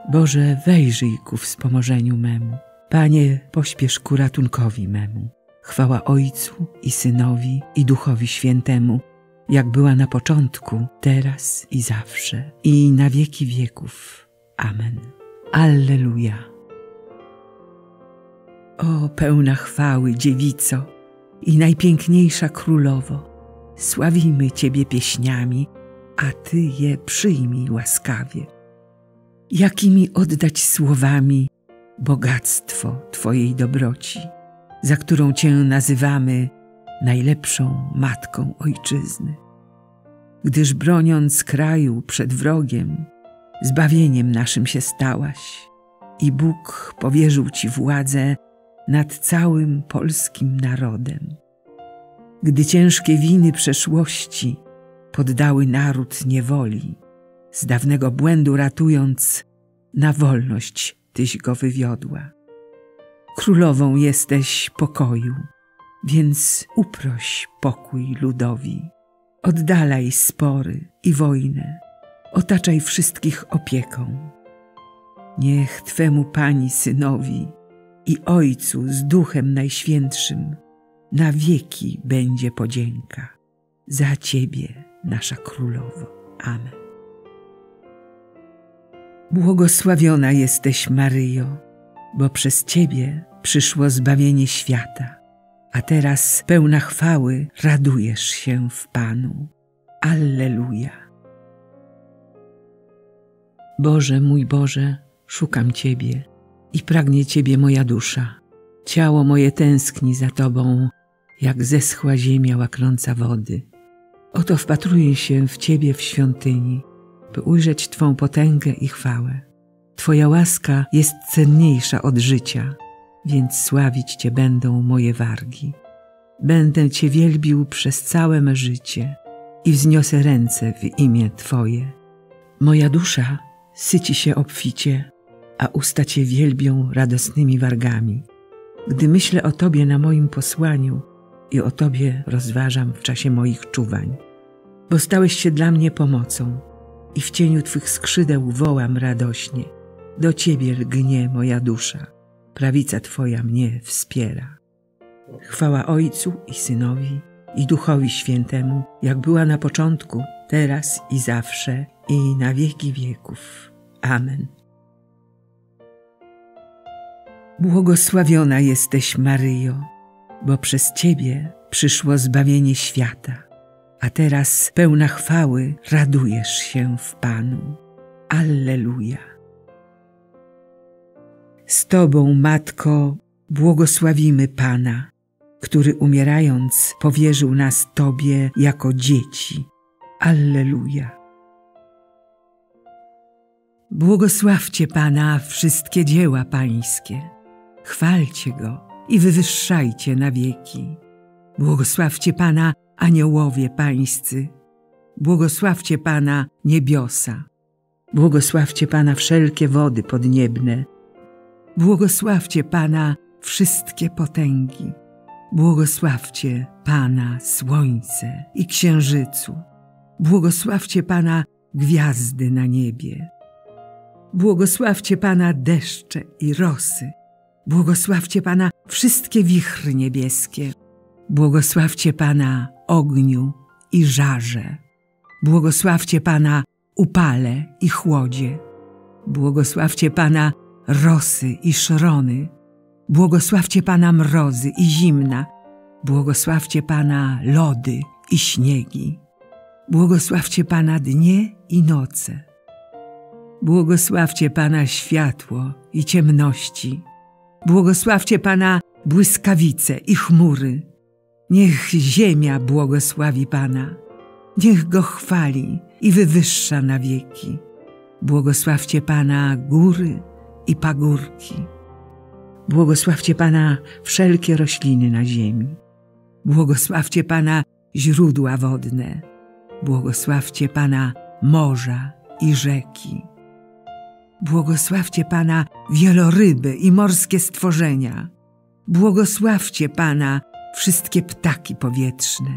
Boże, wejrzyj ku wspomożeniu memu. Panie, pośpiesz ku ratunkowi memu. Chwała Ojcu i Synowi, i Duchowi Świętemu, jak była na początku, teraz i zawsze, i na wieki wieków. Amen. Alleluja. O, pełna chwały Dziewico i najpiękniejsza Królowo, sławimy Ciebie pieśniami, a Ty je przyjmij łaskawie. Jakimi oddać słowami bogactwo Twojej dobroci, za którą Cię nazywamy najlepszą Matką Ojczyzny. Gdyż broniąc kraju przed wrogiem, zbawieniem naszym się stałaś i Bóg powierzył Ci władzę nad całym polskim narodem. Gdy ciężkie winy przeszłości poddały naród niewoli, z dawnego błędu ratując, na wolność Tyś go wywiodła. Królową jesteś pokoju, więc uproś pokój ludowi. Oddalaj spory i wojnę, otaczaj wszystkich opieką. Niech Twemu Pani Synowi i Ojcu z Duchem Najświętszym na wieki będzie podzięka za Ciebie, nasza Królowo. Amen. Błogosławiona jesteś, Maryjo, bo przez Ciebie przyszło zbawienie świata, a teraz pełna chwały radujesz się w Panu. Alleluja. Boże, mój Boże, szukam Ciebie i pragnie Ciebie moja dusza. Ciało moje tęskni za Tobą, jak zeschła ziemia łaknąca wody. Oto wpatruję się w Ciebie w świątyni, by ujrzeć Twą potęgę i chwałę. Twoja łaska jest cenniejsza od życia, więc sławić Cię będą moje wargi. Będę Cię wielbił przez całe me życie i wzniosę ręce w imię Twoje. Moja dusza syci się obficie, a usta Cię wielbią radosnymi wargami. Gdy myślę o Tobie na moim posłaniu i o Tobie rozważam w czasie moich czuwań. Bo stałeś się dla mnie pomocą i w cieniu Twych skrzydeł wołam radośnie. Do Ciebie lgnie moja dusza, prawica Twoja mnie wspiera. Chwała Ojcu i Synowi, i Duchowi Świętemu, jak była na początku, teraz i zawsze, i na wieki wieków. Amen. Błogosławiona jesteś, Maryjo, bo przez Ciebie przyszło zbawienie świata, a teraz pełna chwały radujesz się w Panu. Alleluja. Z Tobą, Matko, błogosławimy Pana, który umierając powierzył nas Tobie jako dzieci. Alleluja. Błogosławcie Pana wszystkie dzieła Pańskie. Chwalcie Go i wywyższajcie na wieki. Błogosławcie Pana aniołowie Pańscy. Błogosławcie Pana niebiosa. Błogosławcie Pana wszelkie wody podniebne. Błogosławcie Pana wszystkie potęgi. Błogosławcie Pana słońce i księżycu. Błogosławcie Pana gwiazdy na niebie. Błogosławcie Pana deszcze i rosy. Błogosławcie Pana wszystkie wichry niebieskie. Błogosławcie Pana ogniu i żarze. Błogosławcie Pana upale i chłodzie. Błogosławcie Pana rosy i szrony. Błogosławcie Pana mrozy i zimna. Błogosławcie Pana lody i śniegi. Błogosławcie Pana dnie i noce. Błogosławcie Pana światło i ciemności. Błogosławcie Pana błyskawice i chmury. Niech ziemia błogosławi Pana. Niech Go chwali i wywyższa na wieki. Błogosławcie Pana góry i pagórki. Błogosławcie Pana wszelkie rośliny na ziemi. Błogosławcie Pana źródła wodne. Błogosławcie Pana morza i rzeki. Błogosławcie Pana wieloryby i morskie stworzenia. Błogosławcie Pana wszystkie ptaki powietrzne.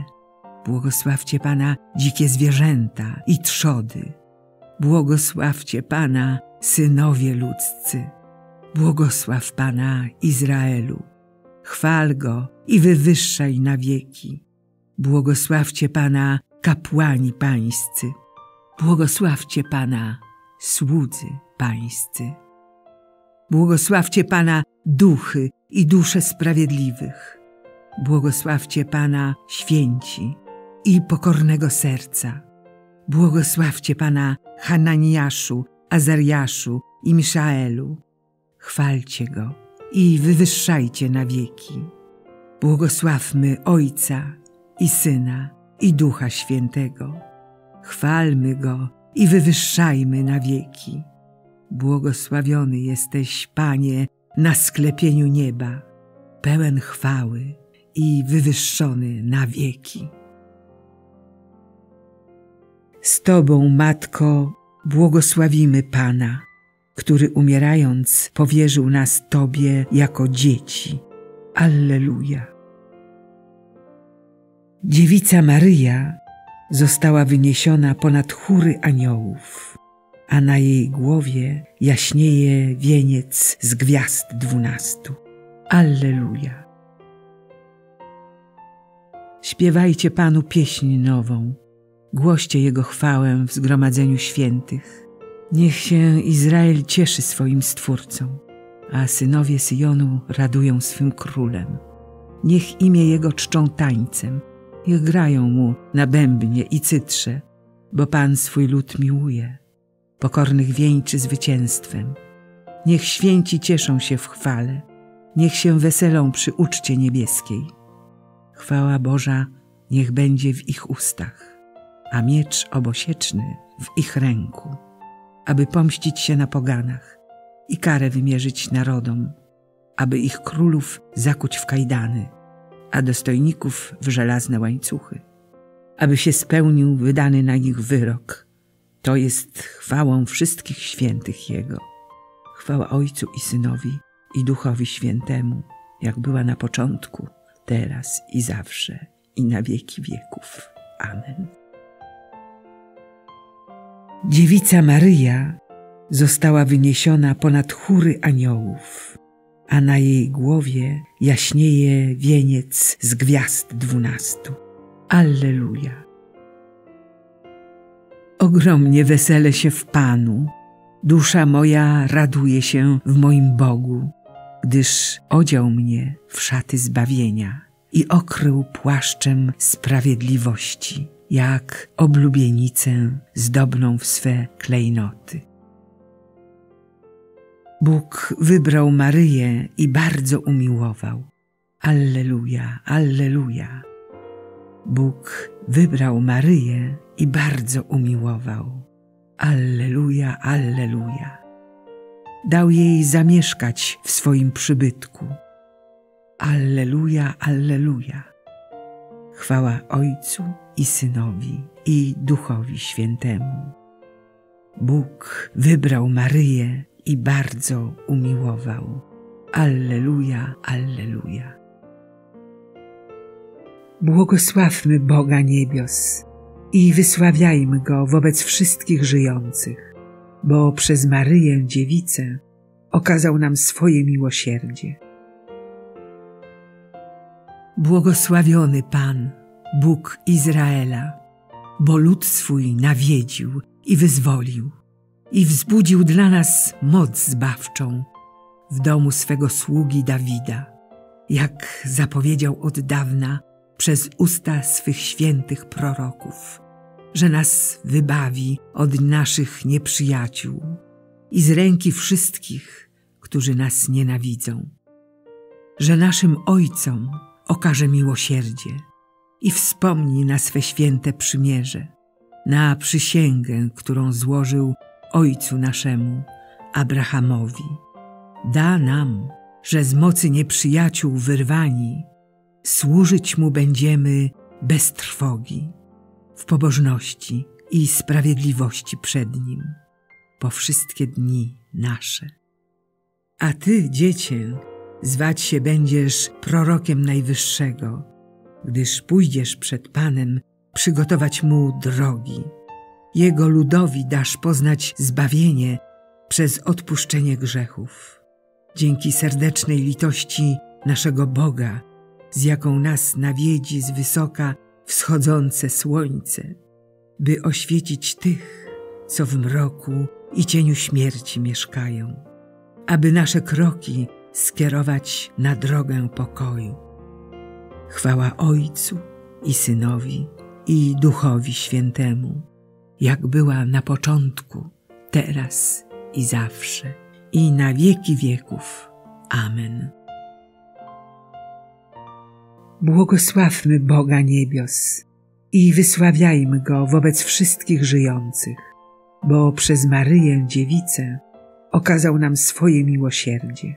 Błogosławcie Pana dzikie zwierzęta i trzody. Błogosławcie Pana synowie ludzcy. Błogosław Pana Izraelu. Chwal Go i wywyższaj na wieki. Błogosławcie Pana kapłani pańscy. Błogosławcie Pana słudzy pańscy. Błogosławcie Pana duchy i dusze sprawiedliwych. Błogosławcie Pana święci i pokornego serca. Błogosławcie Pana Hananiaszu, Azariaszu i Miszaelu. Chwalcie Go i wywyższajcie na wieki. Błogosławmy Ojca i Syna i Ducha Świętego. Chwalmy Go i wywyższajmy na wieki. Błogosławiony jesteś, Panie, na sklepieniu nieba, pełen chwały i wywyższony na wieki. Z Tobą, Matko, błogosławimy Pana, który umierając powierzył nas Tobie jako dzieci. Alleluja. Dziewica Maryja została wyniesiona ponad chóry aniołów, a na jej głowie jaśnieje wieniec z gwiazd 12. Alleluja. Śpiewajcie Panu pieśń nową, głoście Jego chwałę w zgromadzeniu świętych. Niech się Izrael cieszy swoim Stwórcą, a synowie Syjonu radują swym Królem. Niech imię Jego czczą tańcem, niech grają Mu na bębnie i cytrze, bo Pan swój lud miłuje, pokornych wieńczy zwycięstwem. Niech święci cieszą się w chwale, niech się weselą przy uczcie niebieskiej. Chwała Boża niech będzie w ich ustach, a miecz obosieczny w ich ręku, aby pomścić się na poganach i karę wymierzyć narodom, aby ich królów zakuć w kajdany, a dostojników w żelazne łańcuchy, aby się spełnił wydany na nich wyrok. To jest chwałą wszystkich świętych Jego. Chwała Ojcu i Synowi i Duchowi Świętemu, jak była na początku, teraz i zawsze, i na wieki wieków. Amen. Dziewica Maryja została wyniesiona ponad chóry aniołów, a na jej głowie jaśnieje wieniec z gwiazd 12. Alleluja. Ogromnie weselę się w Panu, dusza moja raduje się w moim Bogu, gdyż odział mnie w szaty zbawienia i okrył płaszczem sprawiedliwości, jak oblubienicę zdobną w swe klejnoty. Bóg wybrał Maryję i bardzo umiłował. Alleluja, alleluja. Bóg wybrał Maryję i bardzo umiłował. Alleluja, alleluja. Dał jej zamieszkać w swoim przybytku. Alleluja, alleluja. Chwała Ojcu i Synowi i Duchowi Świętemu. Bóg wybrał Maryję i bardzo umiłował. Alleluja, alleluja. Błogosławmy Boga niebios i wysławiajmy Go wobec wszystkich żyjących, bo przez Maryję Dziewicę okazał nam swoje miłosierdzie. Błogosławiony Pan, Bóg Izraela, bo lud swój nawiedził i wyzwolił i wzbudził dla nas moc zbawczą w domu swego sługi Dawida, jak zapowiedział od dawna przez usta swych świętych proroków, że nas wybawi od naszych nieprzyjaciół i z ręki wszystkich, którzy nas nienawidzą, że naszym ojcom okaże miłosierdzie i wspomni na swe święte przymierze, na przysięgę, którą złożył ojcu naszemu, Abrahamowi. Da nam, że z mocy nieprzyjaciół wyrwani, służyć Mu będziemy bez trwogi, w pobożności i sprawiedliwości przed Nim, po wszystkie dni nasze. A Ty, Dziecię, zwać się będziesz prorokiem Najwyższego, gdyż pójdziesz przed Panem przygotować Mu drogi. Jego ludowi dasz poznać zbawienie przez odpuszczenie grzechów. Dzięki serdecznej litości naszego Boga, z jaką nas nawiedzi z wysoka wschodzące słońce, by oświecić tych, co w mroku i cieniu śmierci mieszkają, aby nasze kroki skierować na drogę pokoju. Chwała Ojcu i Synowi i Duchowi Świętemu, jak była na początku, teraz i zawsze, i na wieki wieków. Amen. Błogosławmy Boga niebios i wysławiajmy Go wobec wszystkich żyjących, bo przez Maryję Dziewicę okazał nam swoje miłosierdzie.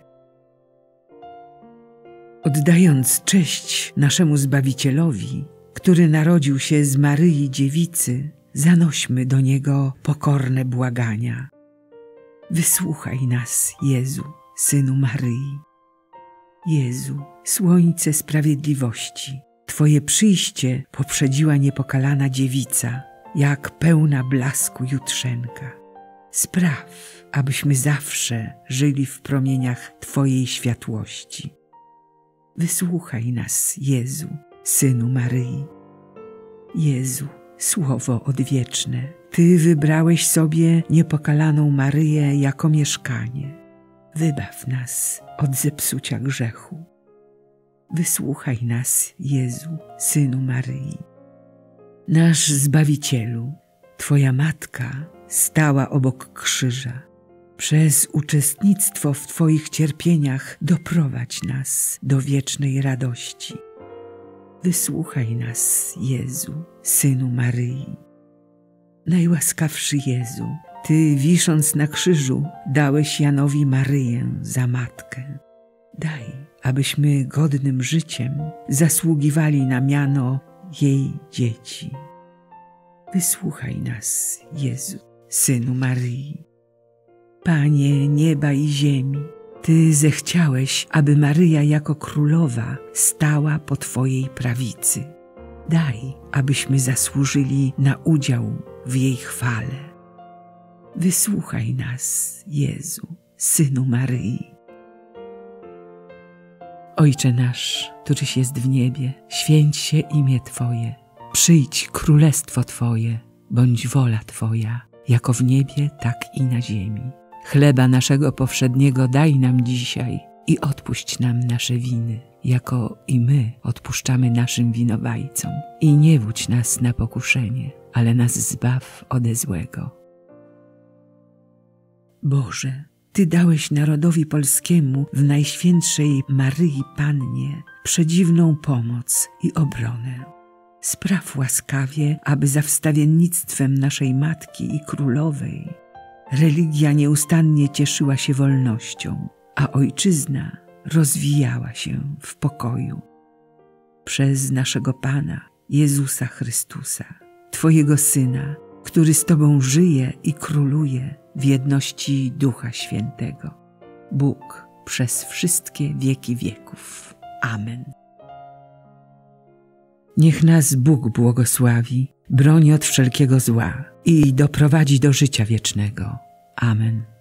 Oddając cześć naszemu Zbawicielowi, który narodził się z Maryi Dziewicy, zanośmy do Niego pokorne błagania. Wysłuchaj nas, Jezu, Synu Maryi. Jezu, słońce sprawiedliwości, Twoje przyjście poprzedziła niepokalana dziewica, jak pełna blasku jutrzenka. Spraw, abyśmy zawsze żyli w promieniach Twojej światłości. Wysłuchaj nas, Jezu, Synu Maryi. Jezu, Słowo odwieczne, Ty wybrałeś sobie niepokalaną Maryję jako mieszkanie. Wybaw nas od zepsucia grzechu. Wysłuchaj nas, Jezu, Synu Maryi. Nasz Zbawicielu, Twoja Matka stała obok krzyża. Przez uczestnictwo w Twoich cierpieniach doprowadź nas do wiecznej radości. Wysłuchaj nas, Jezu, Synu Maryi. Najłaskawszy Jezu, Ty, wisząc na krzyżu, dałeś Janowi Maryję za matkę. Daj, abyśmy godnym życiem zasługiwali na miano jej dzieci. Wysłuchaj nas, Jezu, Synu Maryi. Panie nieba i ziemi, Ty zechciałeś, aby Maryja jako królowa stała po Twojej prawicy. Daj, abyśmy zasłużyli na udział w jej chwale. Wysłuchaj nas, Jezu, Synu Maryi. Ojcze nasz, któryś jest w niebie, święć się imię Twoje. Przyjdź królestwo Twoje, bądź wola Twoja, jako w niebie, tak i na ziemi. Chleba naszego powszedniego daj nam dzisiaj i odpuść nam nasze winy, jako i my odpuszczamy naszym winowajcom. I nie wódź nas na pokuszenie, ale nas zbaw ode złego. Boże, Ty dałeś narodowi polskiemu w Najświętszej Maryi Pannie przedziwną pomoc i obronę. Spraw łaskawie, aby za wstawiennictwem naszej Matki i Królowej religia nieustannie cieszyła się wolnością, a ojczyzna rozwijała się w pokoju. Przez naszego Pana, Jezusa Chrystusa, Twojego Syna, który z Tobą żyje i króluje w jedności Ducha Świętego, Bóg przez wszystkie wieki wieków. Amen. Niech nas Bóg błogosławi, broni od wszelkiego zła i doprowadzi do życia wiecznego. Amen.